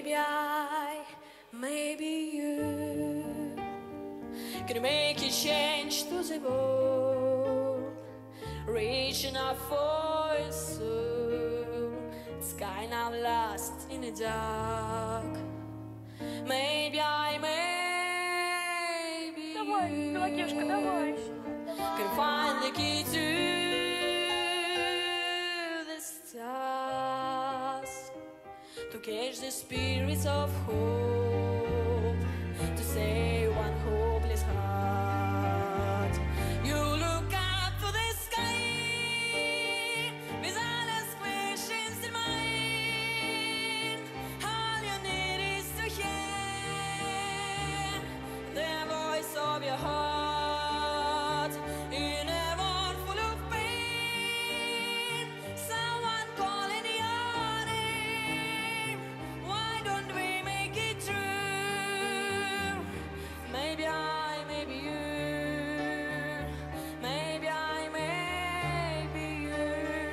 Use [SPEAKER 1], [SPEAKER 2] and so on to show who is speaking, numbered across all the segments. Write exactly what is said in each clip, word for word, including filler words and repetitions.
[SPEAKER 1] Maybe I, maybe you can make a change to the world, reaching out for a soul. It's kind of lost in the dark. Maybe I, maybe you can find the key to the stars, to catch the spirits of hope, to save one hopeless heart. You look up to the sky with endless questions in mind. All you need is to hear the voice of your heart in a world full of pain. Someone calling your name. Why don't we make it true? Maybe I, maybe you. Maybe I, maybe you.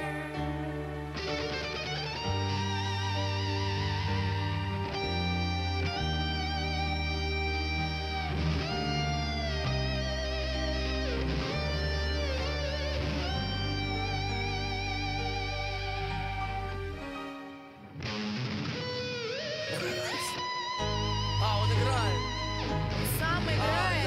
[SPEAKER 2] А, он играет.
[SPEAKER 3] Сам играет.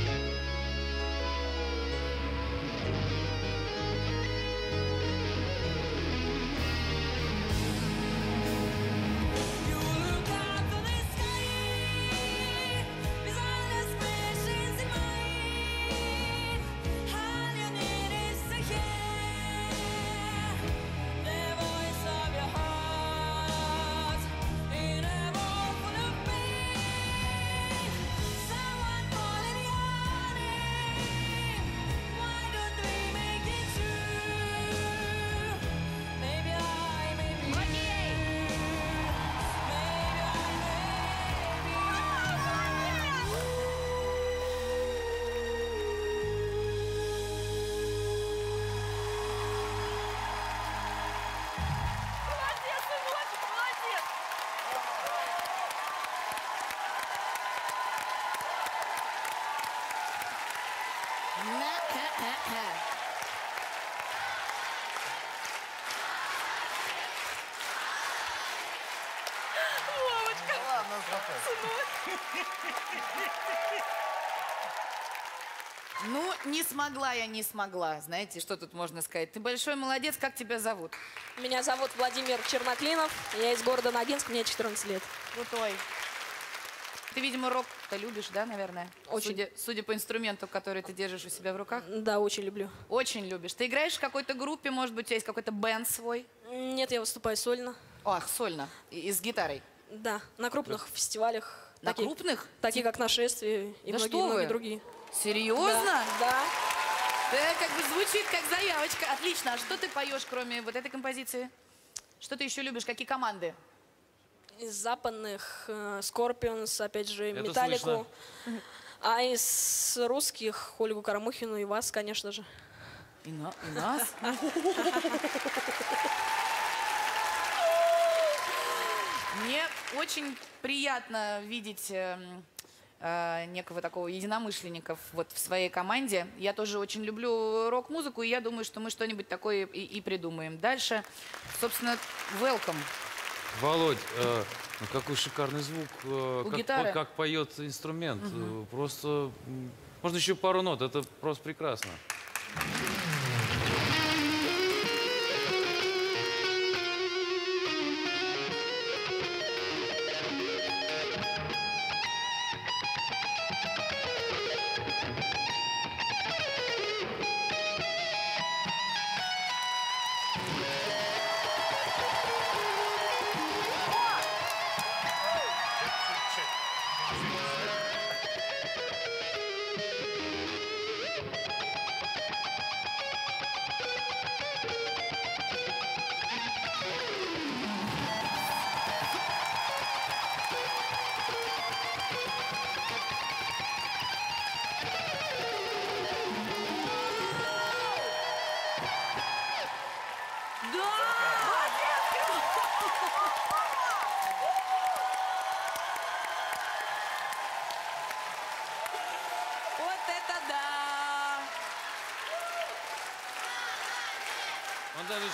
[SPEAKER 1] You look up to the sky with endless questions in mind. All you need is to hear the voice of your heart in a world full of pain. Someone calling your name. Why don't we make it true? Maybe I, maybe you. Maybe I, maybe
[SPEAKER 3] Молодец, сыночек, молодец. Вовочка,
[SPEAKER 2] Ладно, успокойся.
[SPEAKER 3] ну, не смогла я, не смогла. Знаете, что тут можно сказать? Ты большой молодец, как тебя зовут?
[SPEAKER 1] Меня зовут Владимир Черноклинов, я из города Ногинск, мне четырнадцать лет.
[SPEAKER 3] Крутой. Ты, видимо, рок-то любишь, да, наверное?
[SPEAKER 1] Очень.
[SPEAKER 3] Судя, судя по инструменту, который ты держишь у себя в руках.
[SPEAKER 1] Да, очень люблю.
[SPEAKER 3] Очень любишь. Ты играешь в какой-то группе, может быть, у тебя есть какой-то бенд свой?
[SPEAKER 1] Нет, я выступаю сольно.
[SPEAKER 3] Ах, сольно. И, и с гитарой.
[SPEAKER 1] Да, на крупных фестивалях.
[SPEAKER 3] На
[SPEAKER 1] такие-
[SPEAKER 3] крупных?
[SPEAKER 1] Такие, как «Нашествие» и
[SPEAKER 3] Да
[SPEAKER 1] многие,
[SPEAKER 3] что вы?
[SPEAKER 1] многие другие.
[SPEAKER 3] Серьезно?
[SPEAKER 1] Да, да.
[SPEAKER 3] Да, как бы звучит как заявочка. Отлично. А что ты поешь, кроме вот этой композиции? Что ты еще любишь? Какие команды?
[SPEAKER 1] Из западных э, Scorpions, опять же,
[SPEAKER 4] Это
[SPEAKER 1] Металлику. А из русских Ольгу Карамухину и вас, конечно же.
[SPEAKER 3] И, на- и нас? Мне очень приятно видеть эм, э, некого такого единомышленников вот в своей команде. Я тоже очень люблю рок-музыку, и я думаю, что мы что-нибудь такое и, и придумаем. Дальше, собственно, welcome.
[SPEAKER 4] Володь, э, ну какой шикарный звук, э,
[SPEAKER 3] У
[SPEAKER 4] как,
[SPEAKER 3] гитары.
[SPEAKER 4] по- как поет инструмент. Э, Просто, м, можно еще пару нот, это просто прекрасно.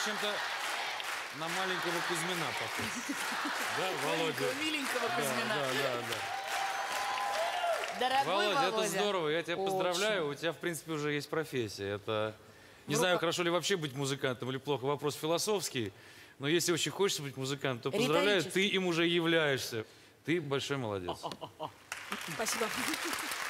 [SPEAKER 4] чем-то на маленького Кузьмина похож. Да, Володя?
[SPEAKER 3] Миленького
[SPEAKER 4] Да,
[SPEAKER 3] Кузьмина.
[SPEAKER 4] да, да, да.
[SPEAKER 3] Дорогой
[SPEAKER 4] Володя,
[SPEAKER 3] Володя.
[SPEAKER 4] это здорово, я тебя
[SPEAKER 3] Очень.
[SPEAKER 4] поздравляю. У тебя, в принципе, уже есть профессия. Это... Не знаю, хорошо ли вообще быть музыкантом или плохо, вопрос философский. Но если очень хочется быть музыкантом, то поздравляю,
[SPEAKER 3] Риторический.
[SPEAKER 4] ты им уже являешься. Ты большой молодец.
[SPEAKER 5] Спасибо.